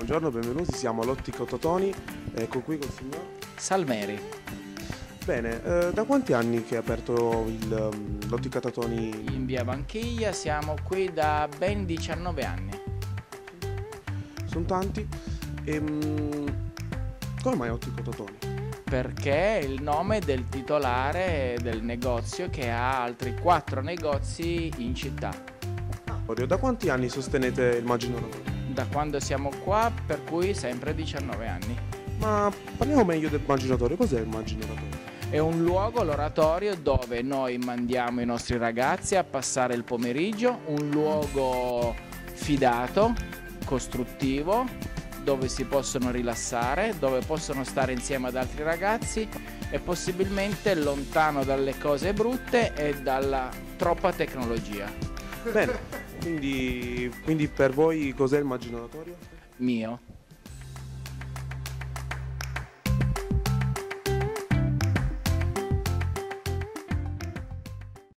buongiorno, benvenuti, siamo all'Ottica Totoni, ecco qui col signor Salmeri. Bene, da quanti anni che è aperto l'Ottica Totoni? In via Banchiglia siamo qui da ben 19 anni. Sono tanti. Come mai Ottica Totoni? Perché è il nome del titolare del negozio che ha altri 4 negozi in città. Da quanti anni sostenete il Maginoratorio? Da quando siamo qua, per cui sempre 19 anni. Ma parliamo meglio del Maginoratorio, cos'è il Maginoratorio? È un luogo, l'oratorio, dove noi mandiamo i nostri ragazzi a passare il pomeriggio, un luogo fidato, costruttivo, dove si possono rilassare, dove possono stare insieme ad altri ragazzi e possibilmente lontano dalle cose brutte e dalla troppa tecnologia. Bene, quindi per voi cos'è il Maginoratorio? Mio.